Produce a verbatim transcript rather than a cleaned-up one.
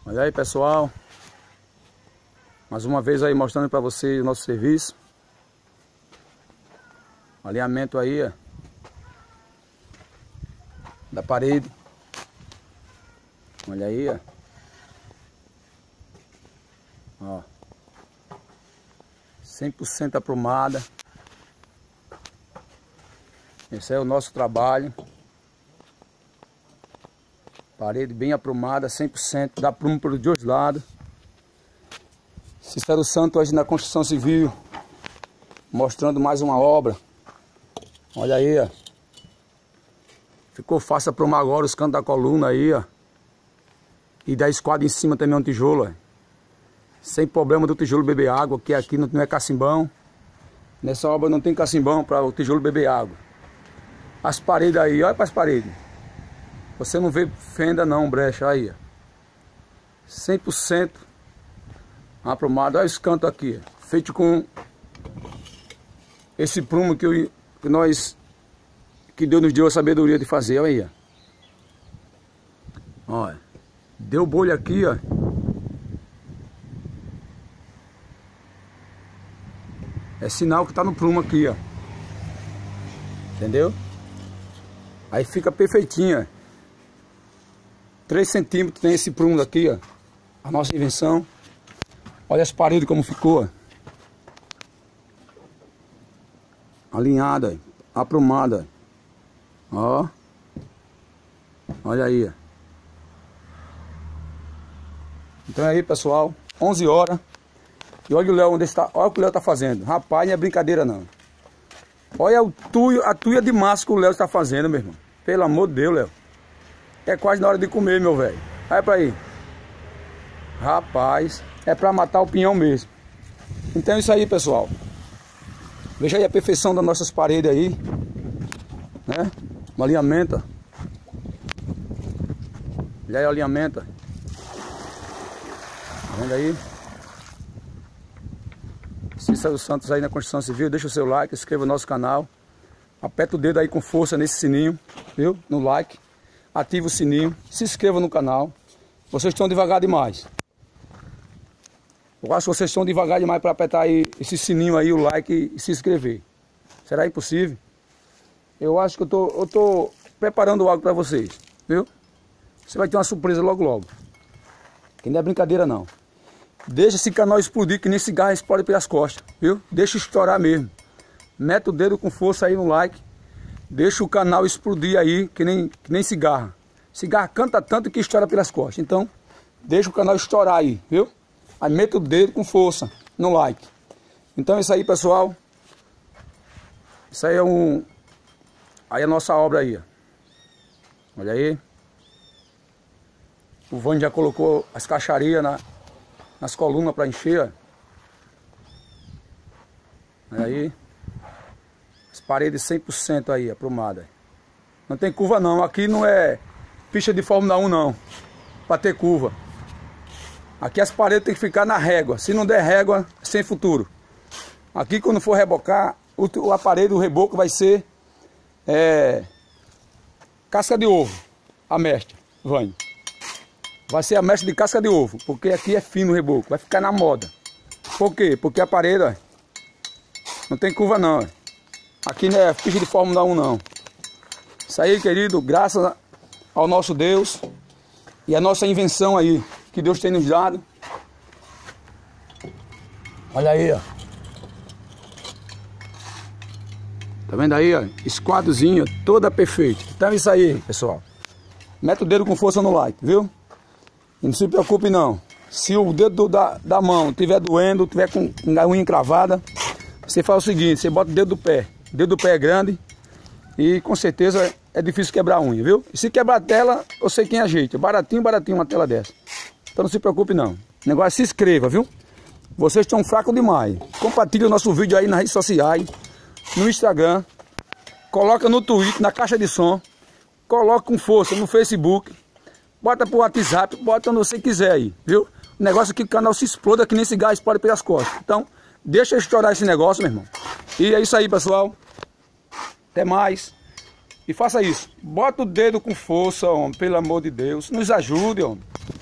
Olha aí, pessoal, mais uma vez aí mostrando para vocês o nosso serviço. Alinhamento aí, ó, da parede. Olha aí, ó. Ó, cem por cento aprumada. Esse é o nosso trabalho. Parede bem aprumada, cem por cento, dá prumo pelos dois lados. Cícero Santos hoje na construção civil, mostrando mais uma obra. Olha aí, ó. Ficou fácil aprumar agora os cantos da coluna aí, ó. E da esquadra em cima também é um tijolo, ó. Sem problema do tijolo beber água, que aqui não é cacimbão. Nessa obra não tem cacimbão para o tijolo beber água. As paredes aí, olha para as paredes. Você não vê fenda não, brecha aí, ó. cem por cento aprumado. Olha esse canto aqui, ó. Feito com esse prumo que, eu, que nós, que Deus nos deu a sabedoria de fazer, olha aí, ó. Olha, deu bolha aqui, ó. É sinal que tá no prumo aqui, ó. Entendeu? Aí fica perfeitinha. três centímetros tem esse prumo aqui, ó. A nossa invenção. Olha as paredes como ficou, ó. Alinhada, aprumada. Ó. Olha aí, ó. Então é aí, pessoal. onze horas. E olha o Léo onde está. Olha o que o Léo está fazendo. Rapaz, não é brincadeira não. Olha o tuio, a tuia de massa que o Léo está fazendo, meu irmão. Pelo amor de Deus, Léo. É quase na hora de comer, meu velho. Olha pra aí. Rapaz, é pra matar o pinhão mesmo. Então é isso aí, pessoal. Veja aí a perfeição das nossas paredes aí, né? Um alinhamento. Olha aí o alinhamento. Tá vendo aí? Cícero Santos aí na construção civil. Deixa o seu like, se inscreva no nosso canal. Aperta o dedo aí com força nesse sininho, viu? No like. Ativa o sininho. Se inscreva no canal. Vocês estão devagar demais. Eu acho que vocês estão devagar demais para apertar aí esse sininho aí, o like e se inscrever. Será impossível? Eu acho que eu tô, eu tô preparando algo para vocês, viu? Você vai ter uma surpresa logo logo. Que não é brincadeira não. Deixa esse canal explodir que nem cigarro explode pelas costas, viu? Deixa estourar mesmo. Mete o dedo com força aí no like. Deixa o canal explodir aí que nem, que nem cigarro. Cigarro canta tanto que estoura pelas costas. Então, deixa o canal estourar aí, viu? Aí meta o dedo com força no like. Então é isso aí, pessoal. Isso aí é um... Aí é a nossa obra aí, ó. Olha aí. O Vânia já colocou as caixarias na, nas colunas para encher, ó. Olha aí. As paredes cem por cento aí, aprumada. Não tem curva não. Aqui não é pista de Fórmula um não. Para ter curva. Aqui as paredes tem que ficar na régua. Se não der régua, sem futuro. Aqui quando for rebocar, o, o aparelho, o reboco vai ser é, casca de ovo. A mestre, Vânia. Vai ser a mestre de casca de ovo. Porque aqui é fino o reboco. Vai ficar na moda. Por quê? Porque a parede, ó, não tem curva não. Ó. Aqui não é pista de Fórmula um não. Isso aí, querido, graças ao nosso Deus e a nossa invenção aí, que Deus tem nos dado. Olha aí, ó. Tá vendo aí, ó? Esquadrozinho, toda perfeita. Então é isso aí, pessoal. Mete o dedo com força no like, viu? E não se preocupe não. Se o dedo da, da mão estiver doendo, estiver com a unha encravada, você faz o seguinte, você bota o dedo do pé. O dedo do pé é grande e com certeza é difícil quebrar a unha, viu? E se quebrar a tela, eu sei quem ajeita. Baratinho, baratinho uma tela dessa. Então não se preocupe não. O negócio é se inscreva, viu? Vocês estão fracos demais. Compartilhe o nosso vídeo aí nas redes sociais, no Instagram. Coloca no Twitter, na caixa de som. Coloca com força no Facebook. Bota pro WhatsApp, bota onde você quiser aí, viu? O negócio é que o canal se exploda que nem cigarro explode pelas costas. Então, deixa eu estourar esse negócio, meu irmão. E é isso aí, pessoal. Até mais. E faça isso. Bota o dedo com força, homem. Pelo amor de Deus. Nos ajude, homem.